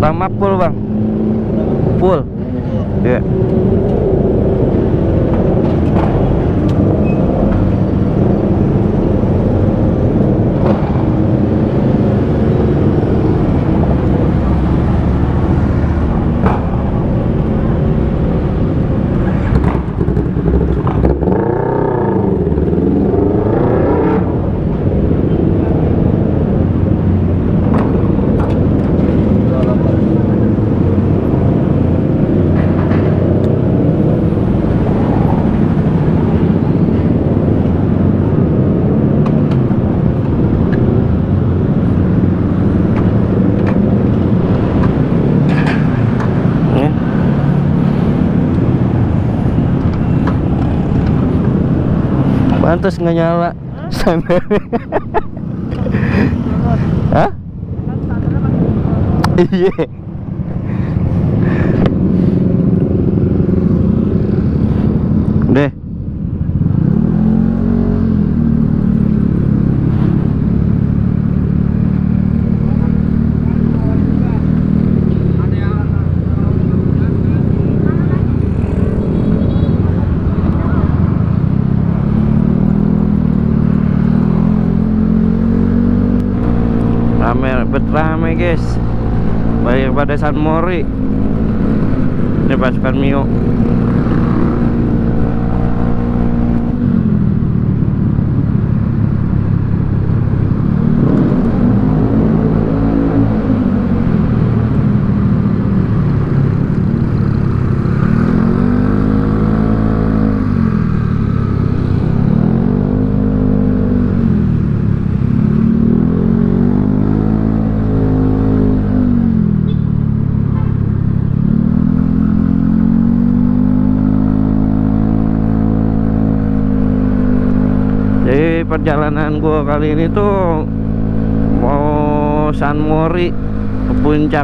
Pertama full bang, full, ya. Pantes nggak nyala sampai. Hah? Iya. Deh. Rame guys, banyak pada San Mori. Ini pasukan Mio. Perjalanan gue kali ini tuh mau San Mori ke puncak,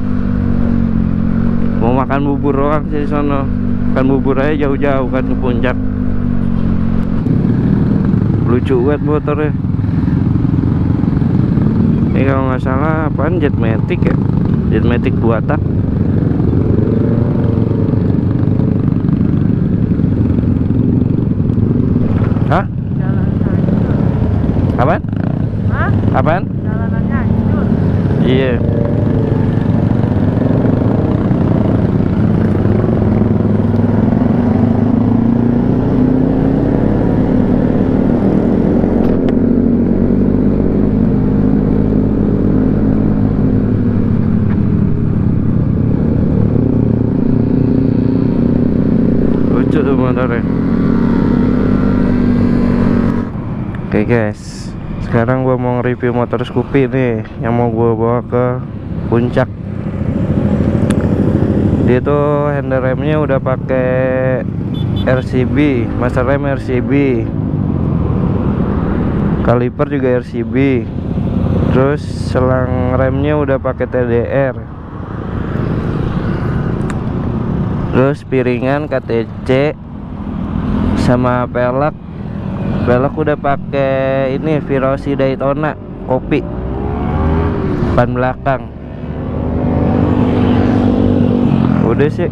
mau makan bubur doang sih sono. Makan bubur aja jauh-jauh kan ke puncak. Lucu banget motornya. Ini kalau nggak salah apaan, Jetmatic ya, Jetmatic 2 tak. Hah? Apaan? Hah? Apaan? Jalanannya hancur. Iya. Lucu tuh motornya. Oke guys, sekarang gua mau nge-review motor Scoopy nih yang mau gua bawa ke puncak. Dia tuh handle remnya udah pakai RCB, master rem RCB, kaliper juga RCB, terus selang remnya udah pakai TDR, terus piringan KTC sama pelek udah pakai ini Virosi Daytona kopi. Ban belakang udah sih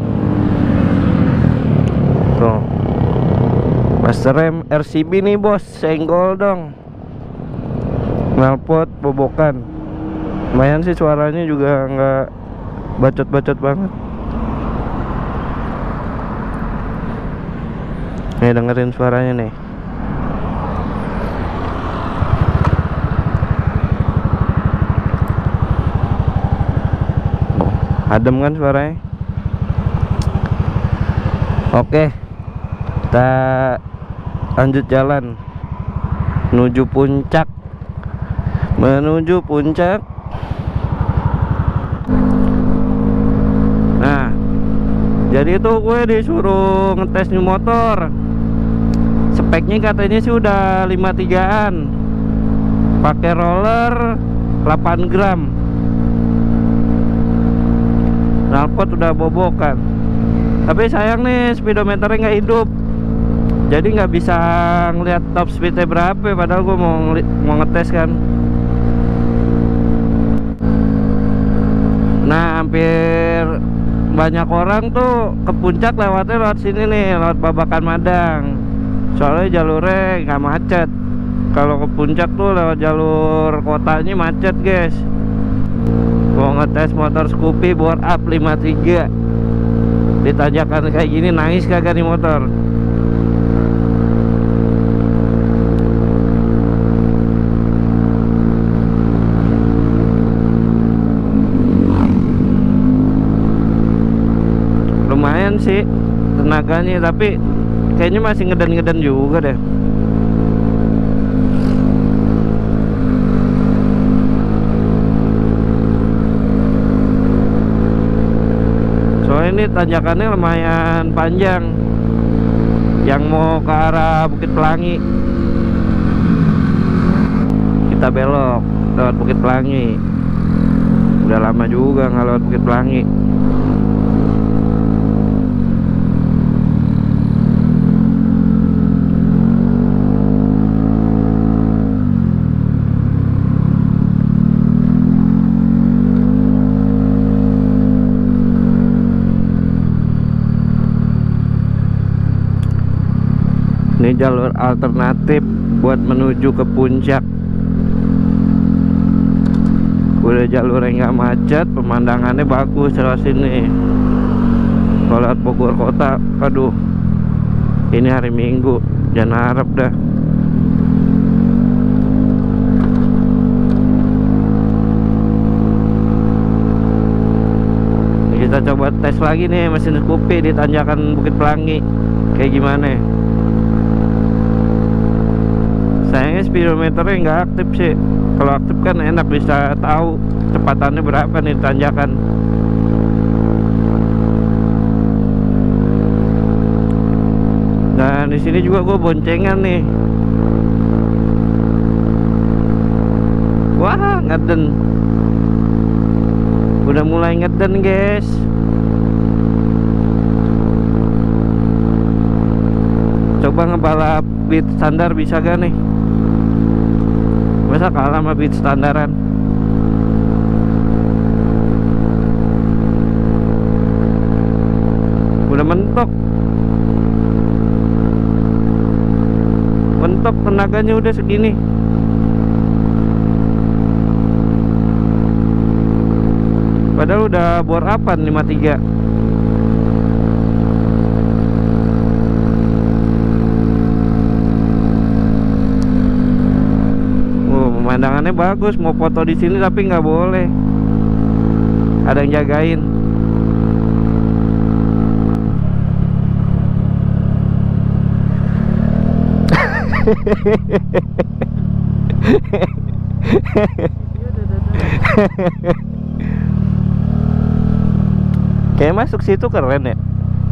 tuh. Master rem RCB nih bos, senggol dong, knalpot bobokan. Lumayan sih, suaranya juga nggak bacot-bacot banget. Nih dengerin suaranya nih. Adem kan suaranya. Oke, kita lanjut jalan menuju puncak. Nah, jadi itu gue disuruh ngetes nih motor. Speknya katanya sih udah 53-an, pakai roller 8 gram, knalpot udah bobokan. Tapi sayang nih speedometernya nggak hidup, jadi nggak bisa ngeliat top speednya berapa. Padahal gue mau ngetes kan. Nah hampir banyak orang tuh ke puncak lewatnya lewat sini nih, lewat Babakan Madang. Soalnya jalurnya nggak macet. Kalau ke puncak tuh lewat jalur kotanya macet guys. Mau ngetes motor Scoopy bore up 53 di tanjakan kayak gini, nangis kagak nih motor? Lumayan sih tenaganya, tapi kayaknya masih ngeden-ngeden juga deh. Soalnya ini tanjakannya lumayan panjang, yang mau ke arah Bukit Pelangi. Kita belok lewat Bukit Pelangi. Udah lama juga nggak lewat Bukit Pelangi. Ini jalur alternatif buat menuju ke puncak. Udah jalur yang nggak macet, pemandangannya bagus lewat sini. Kalau lewat Bogor kota, aduh, ini hari Minggu, jangan harap dah. Kita coba tes lagi nih mesin Scoopy di tanjakan Bukit Pelangi, kayak gimana? Sayangnya speedometernya nggak aktif sih. Kalau aktif kan enak, bisa tahu kecepatannya berapa nih tanjakan. Dan di sini juga gue boncengan nih. Wah, ngeden. Udah mulai ngeden guys. Coba ngebalap beat standar bisa gak nih? Masa kalah sama beat standaran? Udah mentok. Mentok, tenaganya udah segini. Padahal udah bore upan 53. Pemandangannya bagus, mau foto di sini tapi nggak boleh, ada yang jagain. Kayak masuk situ keren ya.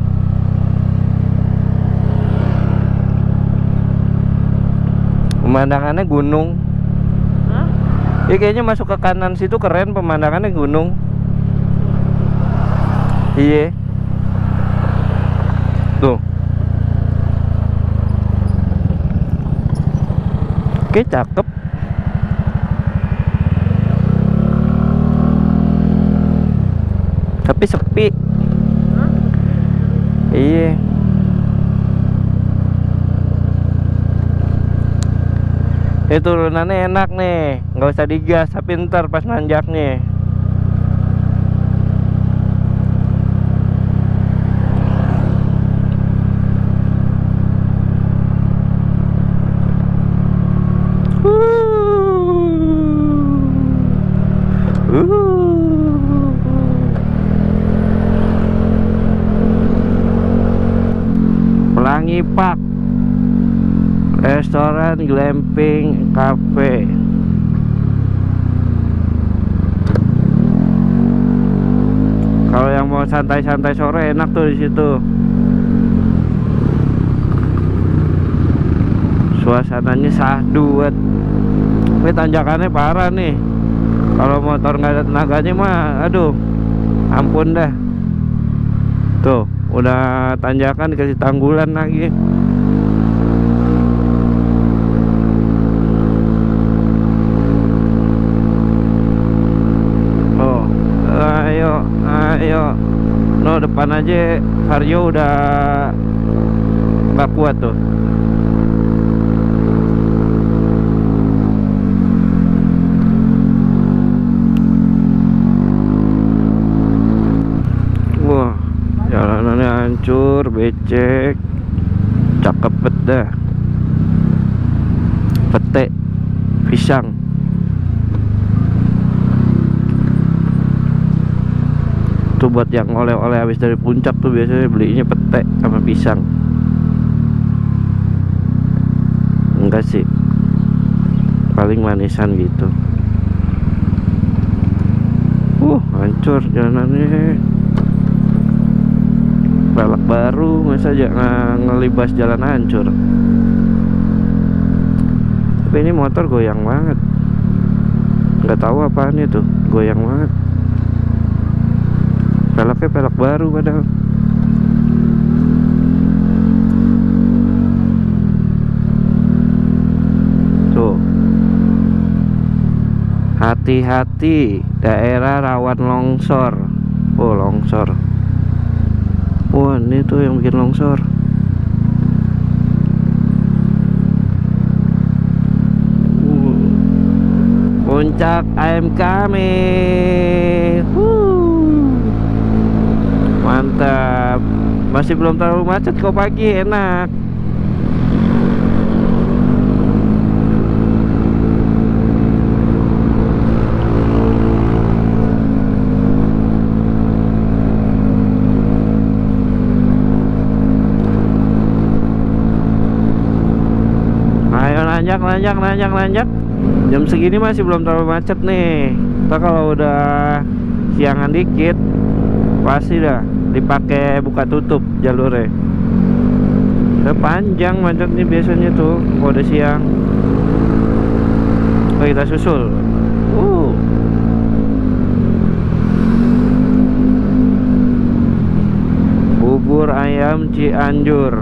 Pemandangannya gunung. Ya kayaknya masuk ke kanan situ keren, pemandangannya gunung. Iya. Tuh. Oke, cakep. Tapi sepi. Iya. Turunannya enak nih, nggak usah digas, tapi ntar pas nanjaknya. Pelangi Park, restoran, glamping, cafe. Kalau yang mau santai-santai sore enak tuh di situ. Suasananya syahdu. Ini tanjakannya parah nih. Kalau motor nggak ada tenaganya mah, aduh, ampun dah. Tuh, udah tanjakan dikasih tanggulan lagi. depan aja Vario udah nggak kuat tuh. Wah, jalanannya hancur, becek, cakep bet dah. Pete pisang. Tuh buat yang oleh-oleh habis dari puncak tuh biasanya belinya pete sama pisang. Enggak sih, paling manisan gitu. Hancur jalanannya. Pelak baru masa aja ngelibas jalan hancur. Tapi ini motor goyang banget. Nggak tahu apaan itu, goyang banget. Pelaknya pelak baru padahal. Tuh, hati-hati, daerah rawan longsor. Oh, longsor. Wah, ini tuh yang bikin longsor. Puncak AMK mantap. Masih belum terlalu macet kok, pagi enak. Ayo nanjak. Jam segini masih belum terlalu macet nih. Ntar kalau udah siangan dikit pasti dah dipakai buka tutup jalurnya. Udah panjang macetnya biasanya tuh kalau udah siang. Kita susul. Bubur ayam Cianjur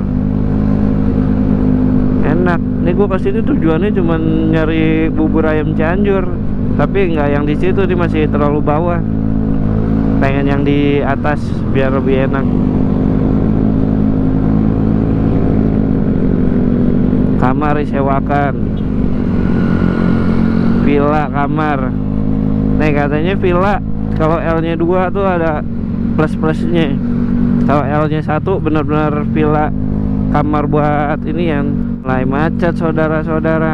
enak. Nih gue kesini tujuannya cuma nyari bubur ayam Cianjur, tapi nggak yang di situ, dia masih terlalu bawah. Pengen yang di atas biar lebih enak. Kamar disewakan, villa kamar. Nih katanya villa kalau L-nya 2 tuh ada plus-plusnya. Kalau L-nya 1 benar-benar villa kamar buat ini yang mulai macet saudara-saudara.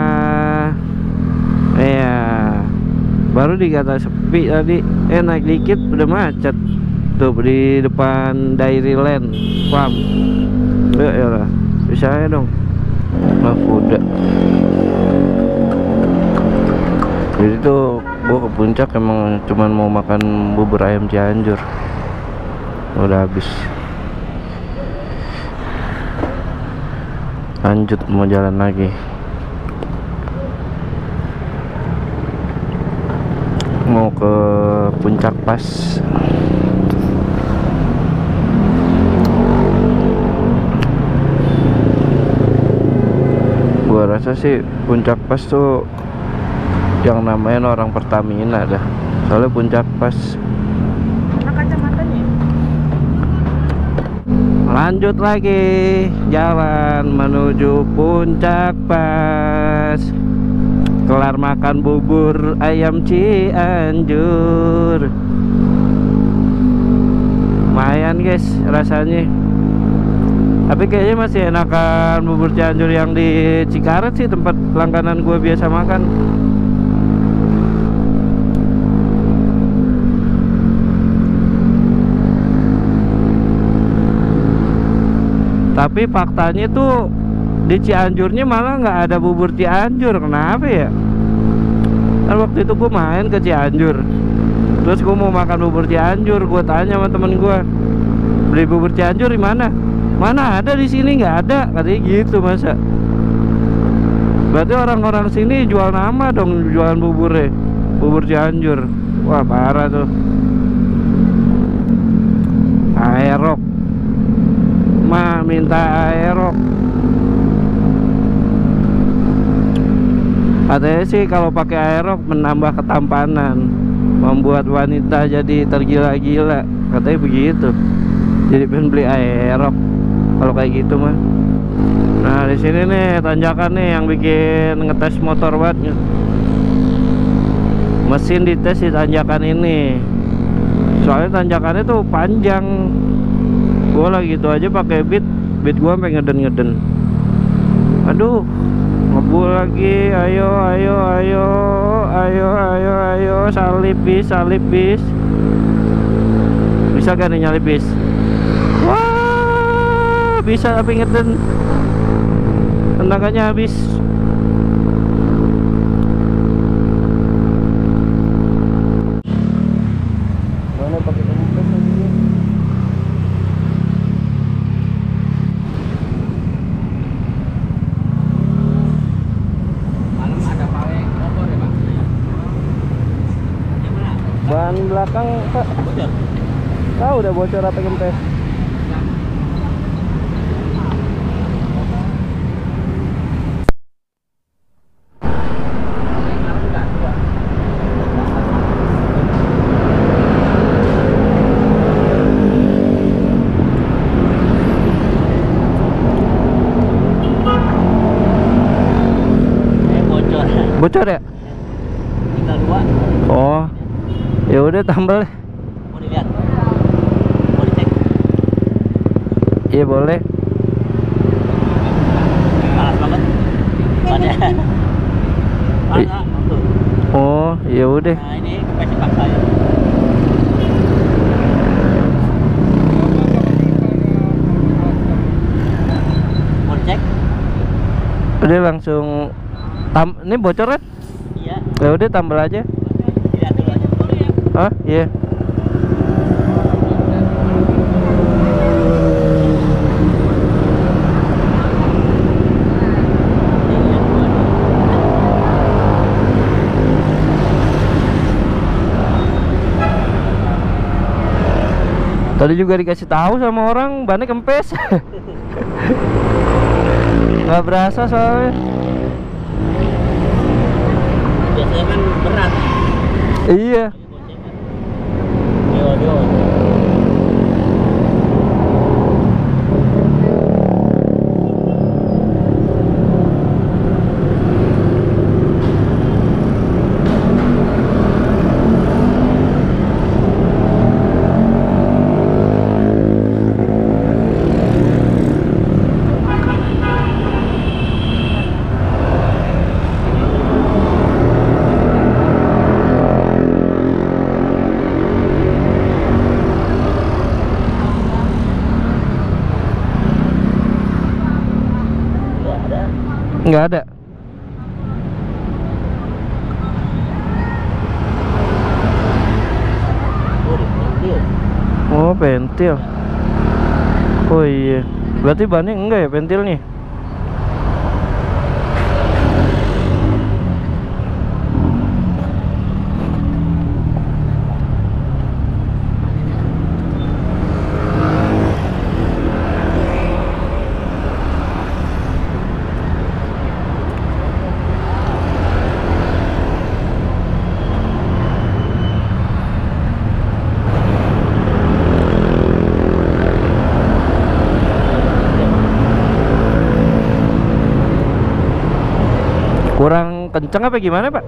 Iya, baru dikata sepi tadi, naik dikit udah macet. Tuh di depan Dairyland Farm. Ya lah, bisa ya dong. Nah, udah. Jadi tuh gua ke puncak emang cuman mau makan bubur ayam Cianjur. Udah habis. Lanjut mau jalan lagi. Mau ke puncak pas. Gua rasa sih puncak pas tuh yang namanya orang Pertamina dah. Soalnya puncak pas. Lanjut lagi jalan menuju puncak pas. Kelar makan bubur ayam Cianjur. Lumayan guys rasanya. Tapi kayaknya masih enakan bubur Cianjur yang di Cikaret sih, tempat langganan gue biasa makan. Tapi faktanya tuh di Cianjurnya malah nggak ada bubur Cianjur. Kenapa ya? Kan waktu itu gue main ke Cianjur, terus gue mau makan bubur Cianjur. Gue tanya sama temen gue, beli bubur Cianjur di mana? Mana ada, di sini nggak ada, katanya gitu. Masa? Berarti orang-orang sini jual nama dong, jualan buburnya, bubur Cianjur. Wah parah tuh. Aerok, minta aerok. Katanya sih kalau pakai aerok menambah ketampanan, membuat wanita jadi tergila-gila, katanya begitu. Jadi pengen beli Aerox kalau kayak gitu mah. Nah di sini nih tanjakan nih yang bikin ngetes motor banget. Mesin dites di tanjakan ini. Soalnya tanjakannya tuh panjang. Gua lagi gitu aja pakai beat gua sampai ngeden. Aduh, ngebul lagi. Ayo, salip bis. Bisa gak nih nyalip bis? Wah, bisa tapi ngeden. Tenaganya habis. Mana pakai kompres aja. Malam ada pawe kompor ya, Pak? Ban belakang, Pak. Bocor. Tahu udah bocor apa kempes. Bocor ya? Tinggal 2. Oh. Ya udah tambal. Mau dilihat? Mau dicek? Iya boleh. Panas banget. Panas. Panas. Tuh. Oh, ya udah. Nah, ini kempesnya paksa ya. Mau dicek? Udah langsung ini bocor kan? Iya. Ya udah tambal aja. Dilihat dulu aja. Hah? Iya. Tadi juga dikasih tahu sama orang bannya kempes. Nggak berasa soalnya. Biasanya kan berat. Iya. Dio. Nggak ada. Oh, pentil. Oh iya. Berarti bannya enggak ya pentilnya? Kurang kenceng apa gimana, Pak?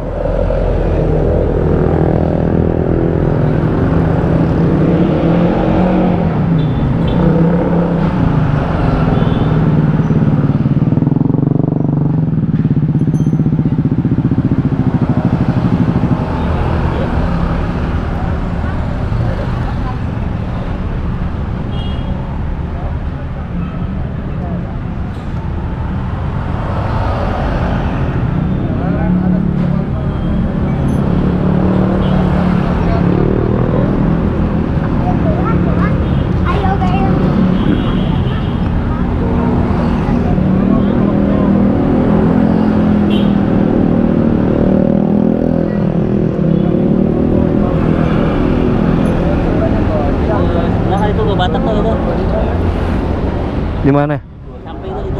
Batak tuh itu. Di mana? Sampai itu.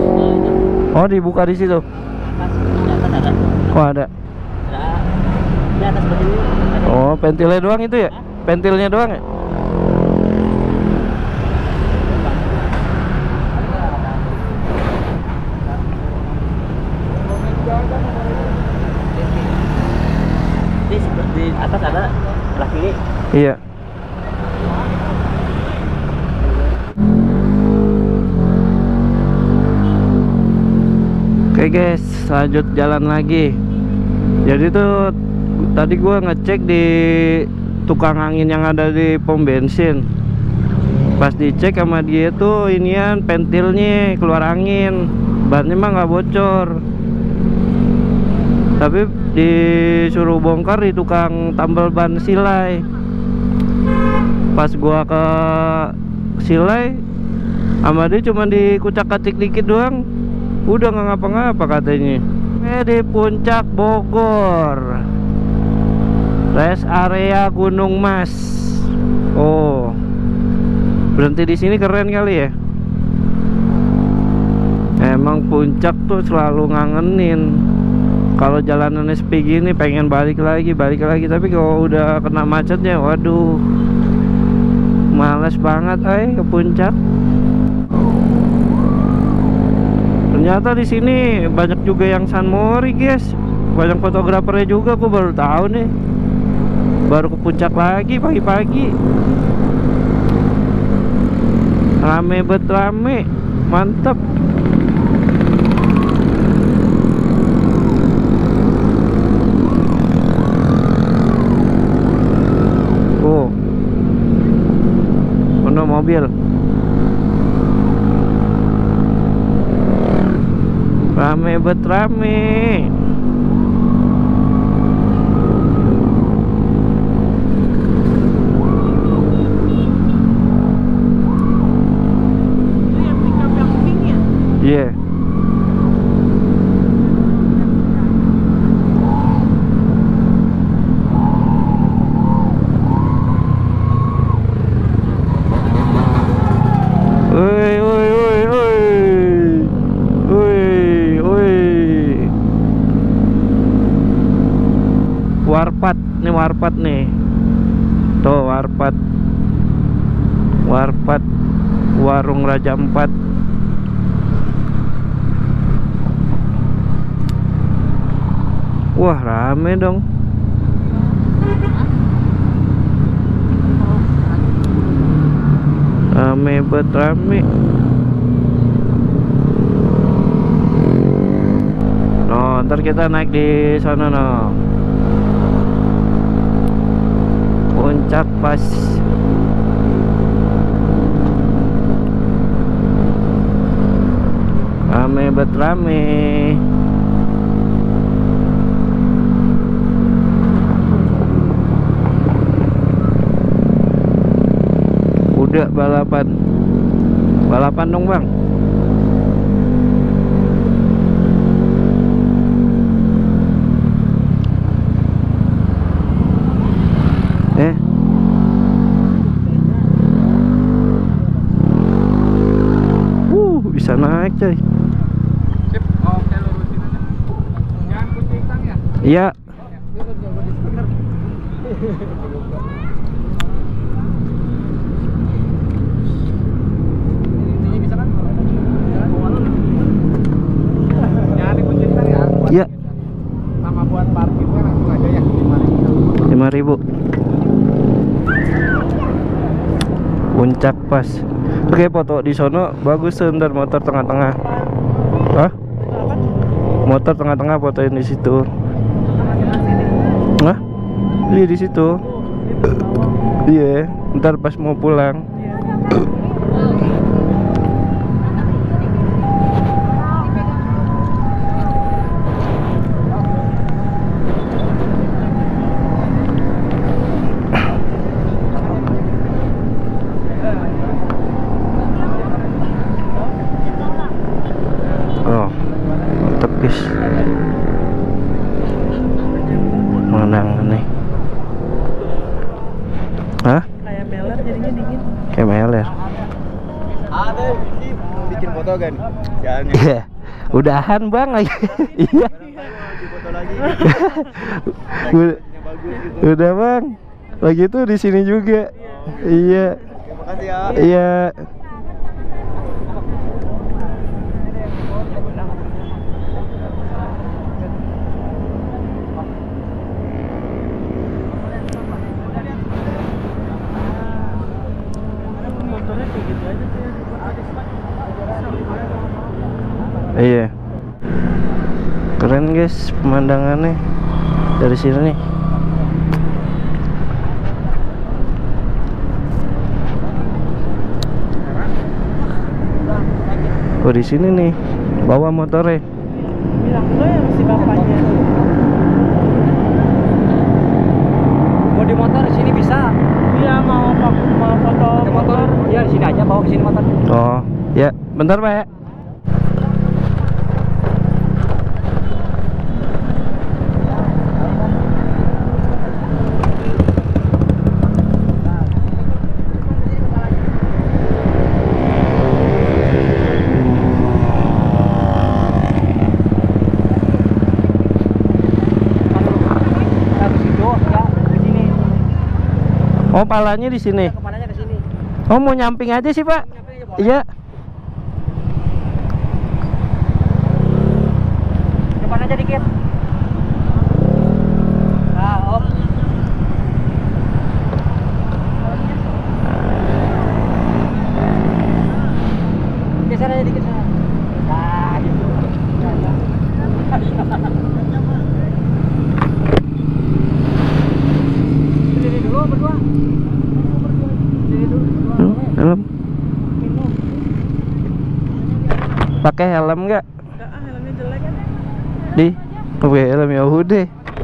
Oh, dibuka di situ. Atas ada. Oh, ada. Ada Di atas begini. Oh, pentilnya doang itu ya? Pentilnya doang ya? Ini seperti atas ada sebelah kiri. Iya. Oke guys, lanjut jalan lagi. Jadi tuh tadi gua ngecek di tukang angin yang ada di pom bensin. Pas dicek sama dia tuh inian pentilnya keluar angin, bannya mah nggak bocor. Tapi disuruh bongkar di tukang tambal ban Silai. Pas gua ke Silai, sama dia cuma dikucak-kacik dikit doang, udah nggak ngapa-ngapa katanya. Di puncak Bogor, rest area Gunung Mas. Oh, berhenti di sini keren kali ya. Emang puncak tuh selalu ngangenin. Kalau jalanan sepi gini pengen balik lagi. Tapi kalau udah kena macetnya, waduh, males banget ke puncak. Ternyata di sini banyak juga yang sunmori guys, banyak fotografernya juga. Aku baru tahu nih, baru ke puncak lagi pagi-pagi. Rame bet rame, mantap. Oh, mana mobil? Rame bet rame. Itu yang pickup yang pink ya? Iya. Woi woi woi woi. Warpat nih. Tuh warpat. Warung Raja Empat. Wah, rame dong. Rame bet rame. No, ntar kita naik di sana no. Puncak pas. Rame bet rame. Udah balapan dong bang. Bisa naik coy. Sip, oke lurusin aja. Jangan kucing tang ya. Iya. Ini bisa kan? Jangan dikucing tang ya. Iya. Sama buat parkirnya langsung aja ya 5.000. Puncak pas. Oke, foto di sono bagus tuh, ntar motor tengah-tengah. Hah? Motor tengah-tengah fotoin di situ. Hah? Iya di situ. Iya, ntar pas mau pulang. Oh, mantep guys. Menang nih. Hah? Kayak meler jadinya dingin. Kayak meler. Ada bikin foto kan? Jalannya. Iya. Udahan bang lagi. Iya. Di foto lagi. Udah bang, lagi tuh di sini juga. Iya. Makasih ya. Iya. Motornya kayak gitu aja tuh ya. Iya. Keren guys pemandangannya dari sini nih. Oh di sini nih, bawa motornya. Bilang lo ya masih bapaknya. Mau di motor di sini bisa. Iya mau foto Ada motor. Iya di sini aja bawa ke sini motor. Oh, ya, bentar Pak ya. Harus itu ya di sini. Oh, palanya di sini. Kemana ke sini? Oh, mau nyamping aja sih, Pak. Iya. Depan aja dikit. Nah, om. Geser aja dikit sana. Nah, gitu. Berdiri dulu berdua. Berdiri dulu berdua. Helm. Pakai helm nggak? Enggak ah, helmnya jelek. Di, pakai helm ya udah.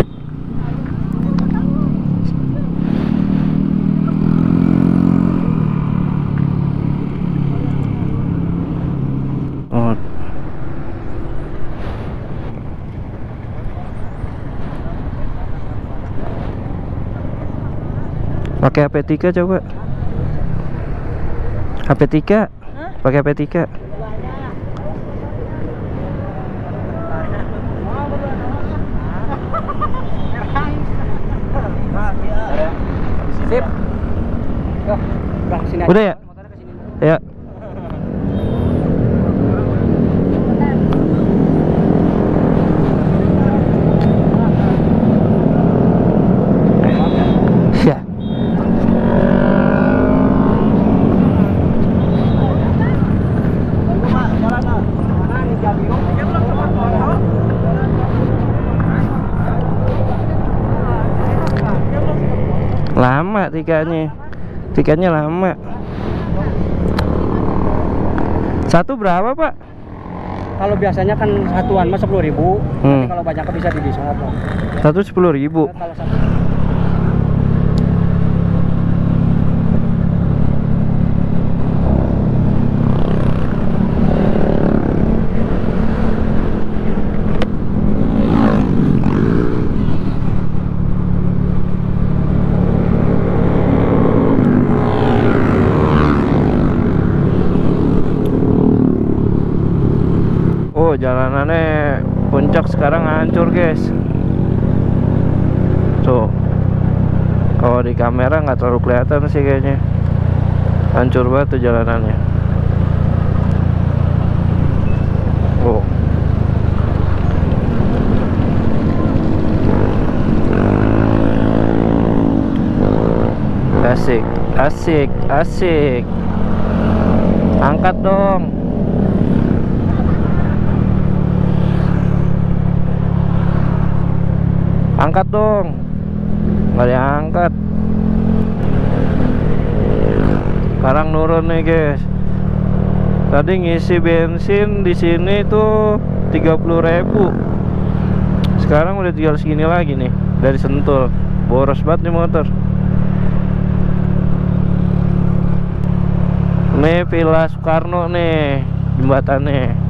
Oh. Pakai HP 3 coba. HP 3. Pakai HP 3. Sip. Yo, udah sini aja. Udah ya? Motornya ke sini. Ya. Ya. Lama tiketnya lama. Satu berapa Pak? Kalau biasanya kan satuan mah 10.000. Tapi kalau banyak bisa di diskon. Satu 10.000. Kalau satu Oh, jalanannya puncak sekarang hancur guys. Tuh, kalau di kamera nggak terlalu kelihatan sih kayaknya. Hancur banget tuh jalanannya. Oh. Asik, asik, asik. Angkat dong. Angkat dong. Nggak diangkat. Sekarang nurun nih guys. Tadi ngisi bensin di sini tuh 30.000. Sekarang udah tinggal segini lagi nih dari Sentul. Boros banget nih motor. Ini Villa Soekarno nih jembatannya.